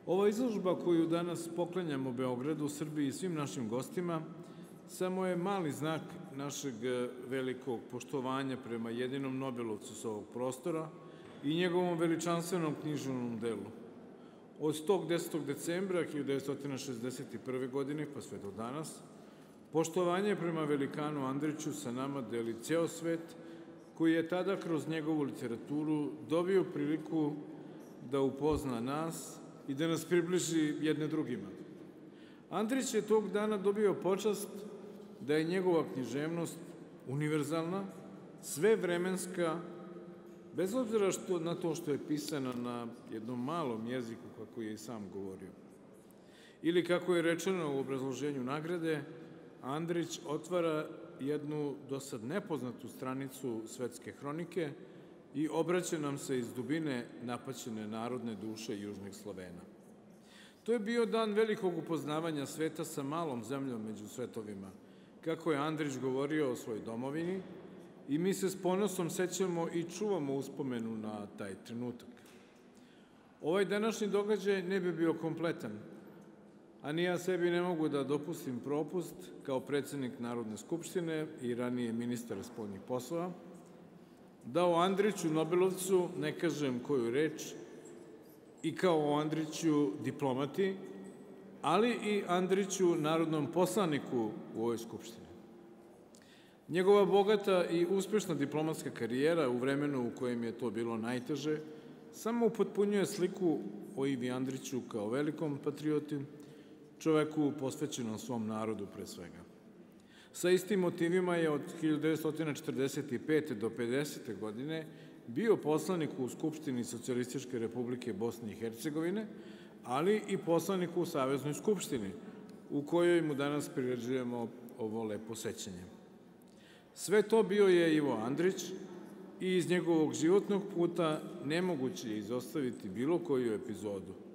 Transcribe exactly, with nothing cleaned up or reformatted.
Ova izložba koju danas poklanjamo Beogradu, Srbiji i svim našim gostima samo je mali znak našeg velikog poštovanja prema jedinom Nobelovcu sa ovog prostora i njegovom veličanstvenom književnom delu. Od tog desetog decembra hiljadu devetsto šezdeset prve. godine pa sve do danas, poštovanje prema velikanu Andriću sa nama deli ceo svet, koji je tada kroz njegovu literaturu dobio priliku da upozna nas i da nas približi jedne drugima. Andrić je tog dana dobio počast da je njegova književnost univerzalna, svevremenska, bez obzira na to što je pisana na jednom malom jeziku, kako je i sam govorio. Ili kako je rečeno u obrazloženju nagrade, Andrić otvara jednu do sad nepoznatu stranicu svetske hronike i obraća nam se iz dubine napaćene narodne duše južnih Slovena. To je bio dan velikog upoznavanja sveta sa malom zemljom među svetovima, kako je Andrić govorio o svojoj domovini, i mi se s ponosom sećamo i čuvamo uspomenu na taj trenutak. Ovaj današnji događaj ne bi bio kompletan, a ni ja sebi ne mogu da dopustim propust kao predsednik Narodne skupštine i ranije ministar spoljnih poslova, da o Andriću Nobelovcu ne kažem koju reč i kao o Andriću diplomati, ali i Andriću narodnom poslaniku u ovoj skupštini. Njegova bogata i uspešna diplomatska karijera u vremenu u kojem je to bilo najteže samo upotpunjuje sliku o Ivi Andriću kao velikom patrioti, čoveku posvećenom svom narodu pre svega. Sa istim motivima je od hiljadu devetsto četrdeset pete. do pedesete. godine bio poslanik u Skupštini Socijalističke Republike Bosne i Hercegovine, ali i poslanik u Saveznoj skupštini, u kojoj mu danas priređujemo ovo lepo sećanje. Sve to bio je Ivo Andrić i iz njegovog životnog puta nemoguće je izostaviti bilo koju epizodu.